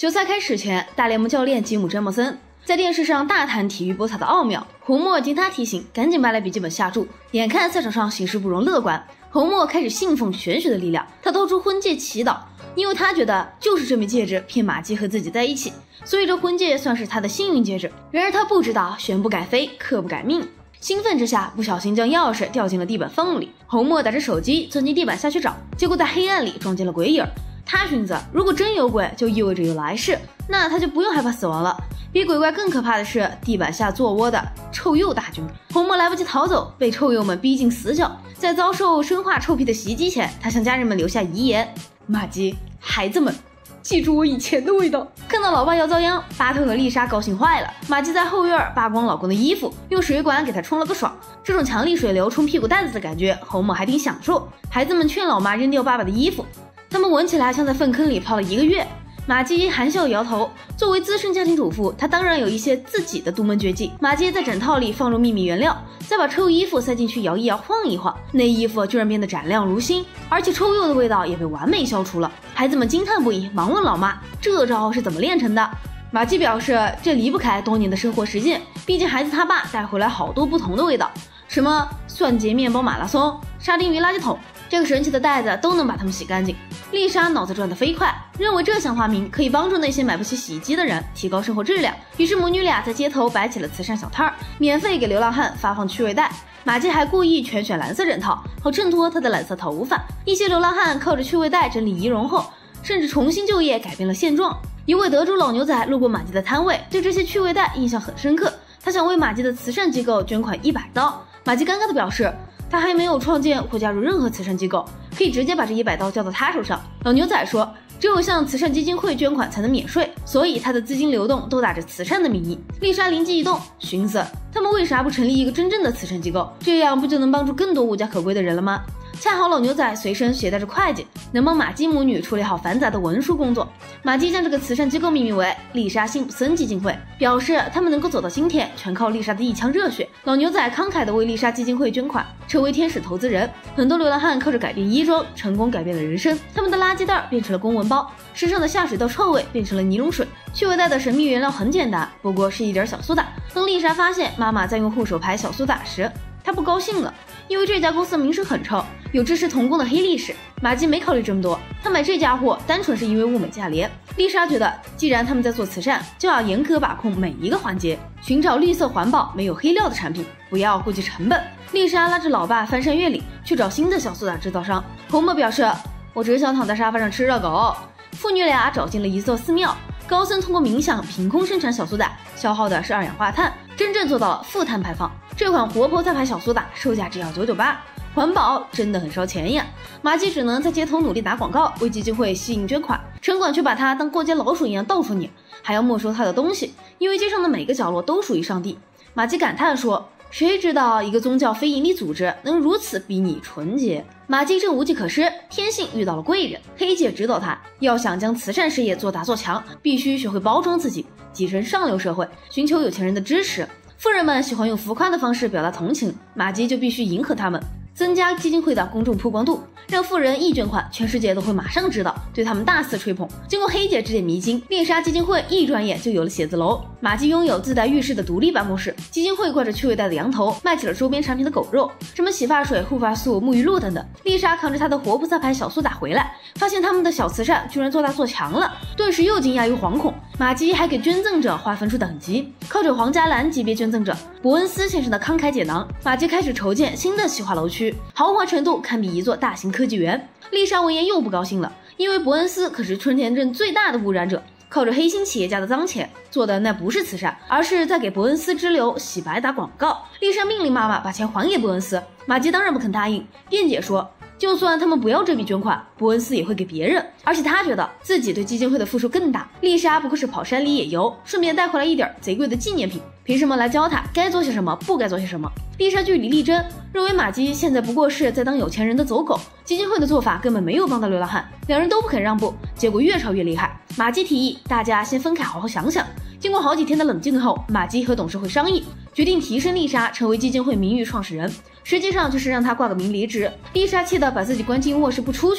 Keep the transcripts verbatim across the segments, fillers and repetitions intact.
球赛开始前，大联盟教练吉姆·詹姆森在电视上大谈体育博彩的奥妙。红墨经他提醒，赶紧买来笔记本下注。眼看赛场上形势不容乐观，红墨开始信奉玄学的力量，他掏出婚戒祈祷，因为他觉得就是这枚戒指骗马基和自己在一起，所以这婚戒算是他的幸运戒指。然而他不知道旋不改飞，刻不改命。兴奋之下，不小心将钥匙掉进了地板缝里。红墨打着手机钻进地板下去找，结果在黑暗里撞见了鬼影。他寻思，如果真有鬼，就意味着有来世，那他就不用害怕死亡了。比鬼怪更可怕的是地板下坐窝的臭鼬大军。红墨来不及逃走，被臭鼬们逼进死角。在遭受生化臭屁的袭击前，他向家人们留下遗言：马基，孩子们，记住我以前的味道。看到老爸要遭殃，巴特和丽莎高兴坏了。马基在后院扒光老公的衣服，用水管给他冲了个爽。这种强力水流冲屁股蛋子的感觉，红墨还挺享受。孩子们劝老妈扔掉爸爸的衣服，他们闻起来像在粪坑里泡了一个月。马基含笑摇头，作为资深家庭主妇，她当然有一些自己的独门绝技。马基在枕套里放入秘密原料，再把臭衣服塞进去摇一摇晃一晃，那衣服居然变得展亮如新，而且臭鼬的味道也被完美消除了。孩子们惊叹不已，忙问老妈这招是怎么练成的。马基表示这离不开多年的生活实践，毕竟孩子他爸带回来好多不同的味道，什么蒜节面包马拉松、沙丁鱼垃圾桶，这个神奇的袋子都能把它们洗干净。丽莎脑子转得飞快，认为这项发明可以帮助那些买不起洗衣机的人提高生活质量，于是母女俩在街头摆起了慈善小摊儿，免费给流浪汉发放趣味袋。马基还故意全选蓝色枕套，好衬托他的蓝色头发。一些流浪汉靠着趣味袋整理仪容后，甚至重新就业，改变了现状。一位德州老牛仔路过马基的摊位，对这些趣味袋印象很深刻，他想为马基的慈善机构捐款一百刀。马基尴尬地表示，他还没有创建或加入任何慈善机构，可以直接把这一百刀交到他手上。老牛仔说，只有向慈善基金会捐款才能免税，所以他的资金流动都打着慈善的名义。丽莎灵机一动，寻思他们为啥不成立一个真正的慈善机构，这样不就能帮助更多无家可归的人了吗？恰好老牛仔随身携带着会计，能帮马基母女处理好繁杂的文书工作。马基将这个慈善机构命名为丽莎辛普森基金会，表示他们能够走到今天全靠丽莎的一腔热血。老牛仔慷慨地为丽莎基金会捐款，成为天使投资人。很多流浪汉靠着改变衣装成功改变了人生，他们的垃圾袋变成了公文包，身上的下水道臭味变成了尼龙水。趣味袋的神秘原料很简单，不过是一点小苏打。当丽莎发现妈妈在用护手牌小苏打时，她不高兴了，因为这家公司名声很臭，有支持童工的黑历史。马基没考虑这么多，他买这家伙单纯是因为物美价廉。丽莎觉得，既然他们在做慈善，就要严格把控每一个环节，寻找绿色环保、没有黑料的产品，不要顾及成本。丽莎拉着老爸翻山越岭去找新的小苏打制造商。红墨表示，我只想躺在沙发上吃热狗。父女俩找进了一座寺庙，高僧通过冥想凭空生产小苏打，消耗的是二氧化碳，真正做到了负碳排放。这款活泼菜牌小苏打售价只要九九八，环保真的很烧钱呀。马基只能在街头努力打广告，为基金会吸引捐款，城管却把他当过街老鼠一样到处撵，还要没收他的东西，因为街上的每个角落都属于上帝。马基感叹说，谁知道一个宗教非营利组织能如此逼你纯洁。马基正无计可施，天幸遇到了贵人，黑姐指导他，要想将慈善事业做大做强，必须学会包装自己，跻身上流社会，寻求有钱人的支持。富人们喜欢用浮夸的方式表达同情，马基就必须迎合他们，增加基金会的公众曝光度，让富人一捐款，全世界都会马上知道，对他们大肆吹捧。经过黑姐指点迷津，丽莎基金会一转眼就有了写字楼。马基拥有自带浴室的独立办公室，基金会挂着趣味袋的羊头，卖起了周边产品的狗肉，什么洗发水、护发素、沐浴露等等。丽莎扛着她的活泼菜牌小苏打回来，发现他们的小慈善居然做大做强了，顿时又惊讶又惶恐。马基还给捐赠者划分出等级，靠着皇家蓝级别捐赠者伯恩斯先生的慷慨解囊，马基开始筹建新的企划楼区，豪华程度堪比一座大型科技园。丽莎闻言又不高兴了，因为伯恩斯可是春田镇最大的污染者，靠着黑心企业家的脏钱做的那不是慈善，而是在给伯恩斯支流洗白打广告。丽莎命令妈妈把钱还给伯恩斯，马基当然不肯答应，辩解说，就算他们不要这笔捐款，伯恩斯也会给别人，而且他觉得自己对基金会的付出更大。丽莎不过是跑山里野游，顺便带回来一点贼贵的纪念品，凭什么来教他该做些什么，不该做些什么？丽莎据理力争，认为马基现在不过是在当有钱人的走狗，基金会的做法根本没有帮到流浪汉，两人都不肯让步，结果越吵越厉害。马基提议大家先分开好好想想。经过好几天的冷静后，马基和董事会商议，决定提升丽莎成为基金会名誉创始人，实际上就是让她挂个名离职。丽莎气得把自己关进卧室不出去，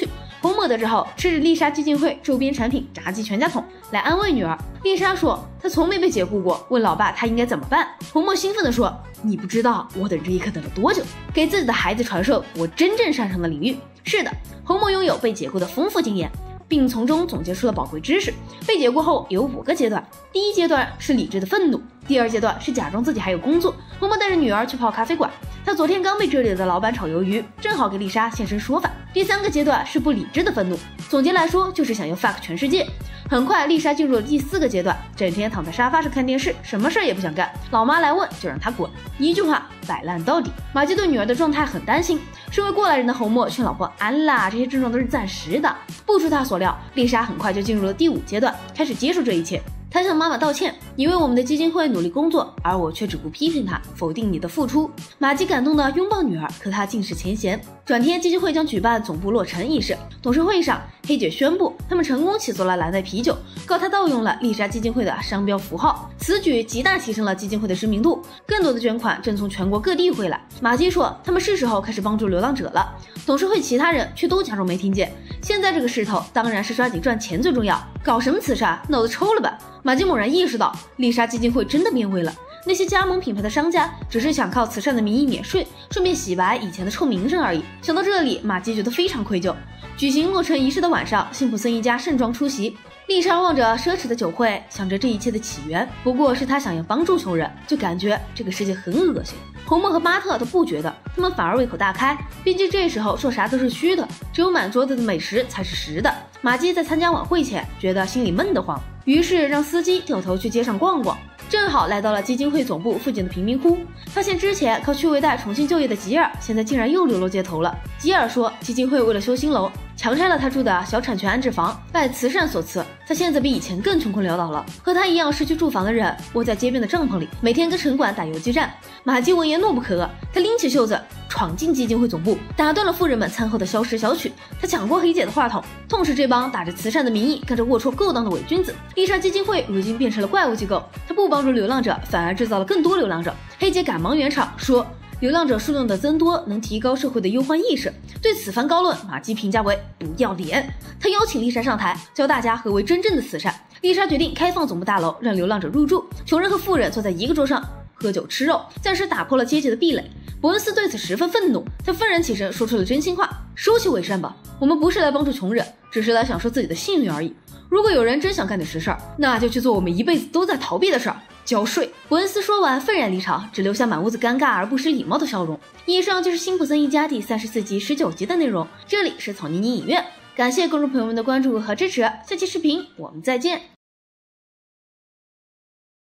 红墨得知后，吃着丽莎基金会周边产品炸鸡全家桶来安慰女儿。丽莎说她从没被解雇过，问老爸她应该怎么办。红墨兴奋地说，你不知道我等这一刻等了多久，给自己的孩子传授我真正擅长的领域。是的，红墨拥有被解雇的丰富经验，并从中总结出了宝贵知识。被解雇后有五个阶段，第一阶段是理智的愤怒，第二阶段是假装自己还有工作。红墨带着女儿去泡咖啡馆，他昨天刚被这里的老板炒鱿鱼，正好给丽莎现身说法。第三个阶段是不理智的愤怒，总结来说就是想要 fuck 全世界。很快丽莎进入了第四个阶段，整天躺在沙发上看电视，什么事儿也不想干，老妈来问就让她滚，一句话摆烂到底。马基对女儿的状态很担心，身为过来人的红墨劝老婆安啦，这些症状都是暂时的。不出他所料，丽莎很快就进入了第五阶段，开始接受这一切。他向妈妈道歉，你为我们的基金会努力工作，而我却只顾批评他，否定你的付出。马基感动地拥抱女儿，可他尽是前嫌。转天，基金会将举办总部落成仪式，董事会上，黑姐宣布他们成功起诉了蓝带啤酒，告他盗用了丽莎基金会的商标符号。此举极大提升了基金会的知名度，更多的捐款正从全国各地回来。马基说，他们是时候开始帮助流浪者了。董事会其他人却都假装没听见。现在这个势头当然是抓紧赚钱最重要，搞什么慈善，脑子抽了吧？马基猛然意识到，丽莎基金会真的变味了。那些加盟品牌的商家只是想靠慈善的名义免税，顺便洗白以前的臭名声而已。想到这里，马基觉得非常愧疚。举行落成仪式的晚上，辛普森一家盛装出席。丽莎望着奢侈的酒会，想着这一切的起源不过是她想要帮助穷人，就感觉这个世界很恶心。红墨和巴特都不觉得，他们反而胃口大开，毕竟这时候说啥都是虚的，只有满桌子的美食才是实的。马基在参加晚会前觉得心里闷得慌，于是让司机掉头去街上逛逛。正好来到了基金会总部附近的贫民窟，发现之前靠趣味贷重新就业的吉尔，现在竟然又流落街头了。吉尔说，基金会为了修新楼，强拆了他住的小产权安置房，拜慈善所赐，他现在比以前更穷困潦倒了。和他一样失去住房的人，窝在街边的帐篷里，每天跟城管打游击战。马基闻言怒不可遏，他拎起袖子闯进基金会总部，打断了富人们餐后的消食小曲。他抢过黑姐的话筒，痛斥这帮打着慈善的名义干着龌龊勾当的伪君子。丽莎基金会如今变成了怪物机构，他不帮助流浪者，反而制造了更多流浪者。黑姐赶忙圆场说，流浪者数量的增多能提高社会的忧患意识。对此番高论，马基评价为不要脸。他邀请丽莎上台，教大家何为真正的慈善。丽莎决定开放总部大楼，让流浪者入住，穷人和富人坐在一个桌上喝酒吃肉，暂时打破了阶级的壁垒。伯恩斯对此十分愤怒，他愤然起身说出了真心话，收起伪善吧，我们不是来帮助穷人，只是来享受自己的幸运而已。如果有人真想干点实事儿，那就去做我们一辈子都在逃避的事儿，交税。伯恩斯说完愤然离场，只留下满屋子尴尬而不失礼貌的笑容。以上就是辛普森一家第三十四集十九集的内容，这里是草泥泥影院，感谢观众朋友们的关注和支持，下期视频我们再见。